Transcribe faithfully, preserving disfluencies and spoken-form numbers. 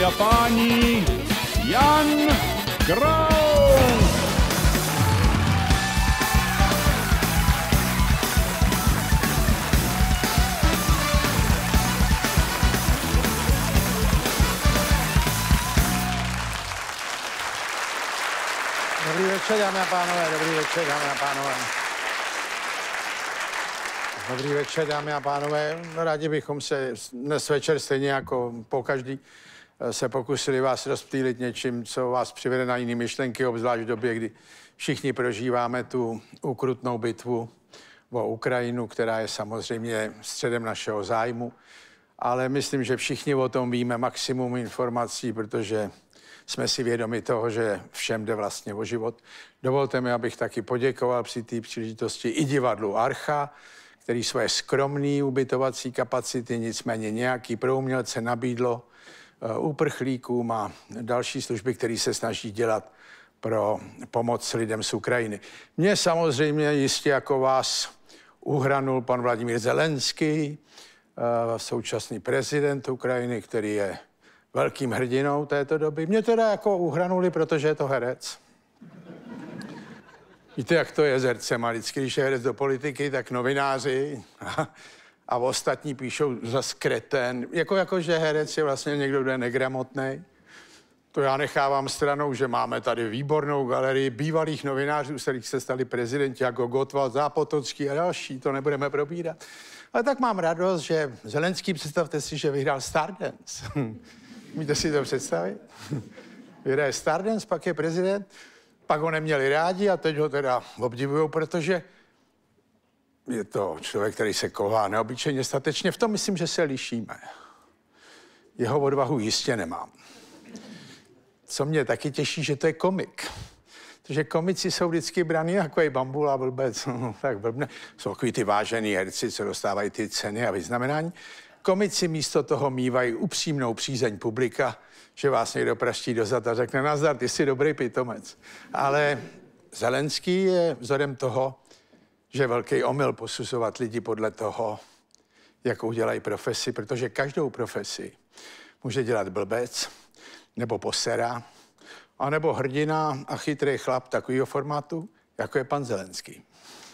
a páni, Jan Kraus! Dobrý večer, dámy a pánové, dobrý večer, dámy a pánové. Dobrý večer, dámy a pánové. Rádi bychom se dnes večer stejně jako po každý se pokusili vás rozptýlit něčím, co vás přivede na jiné myšlenky, obzvlášť v době, kdy všichni prožíváme tu ukrutnou bitvu o Ukrajinu, která je samozřejmě středem našeho zájmu. Ale myslím, že všichni o tom víme maximum informací, protože jsme si vědomi toho, že všem jde vlastně o život. Dovolte mi, abych taky poděkoval při té příležitosti i divadlu Archa, který svoje skromné ubytovací kapacity, nicméně nějaký pro umělce nabídlo uprchlíkům a další služby, které se snaží dělat pro pomoc lidem z Ukrajiny. Mně samozřejmě jistě jako vás uhranul pan Vladimír Zelenský, současný prezident Ukrajiny, který je velkým hrdinou této doby. Mě teda jako uhranuli, protože je to herec. Víte, jak to je s hercema. Vždycky, když je herec do politiky, tak novináři a, a ostatní píšou za skreten. Jako, jako, že herec je vlastně někdo, kdo je negramotnej. To já nechávám stranou, že máme tady výbornou galerii bývalých novinářů, z kterých se stali prezidenti, jako Gottwald, Zápotocký a další. To nebudeme probírat. Ale tak mám radost, že Zelenský, představte si, že vyhrál Stardance. Můžete si to představit? Vyhraje Stardance, pak je prezident, pak ho neměli rádi a teď ho teda obdivují, protože je to člověk, který se chová neobyčejně statečně. V tom myslím, že se lišíme. Jeho odvahu jistě nemám. Co mě taky těší, že to je komik. Protože komici jsou vždycky braný jako i bambula, blbec, no, tak blbne. Jsou takový ty vážený herci, co dostávají ty ceny a vyznamenání. Komici místo toho mívají upřímnou přízeň publika, že vás někdo praští dozad a řekne nazdar, ty jsi dobrý pitomec. Ale Zelenský je vzorem toho, že je velký omyl posuzovat lidi podle toho, jakou dělají profesi, protože každou profesi může dělat blbec, nebo posera, anebo hrdina a chytrý chlap takového formátu, jako je pan Zelenský.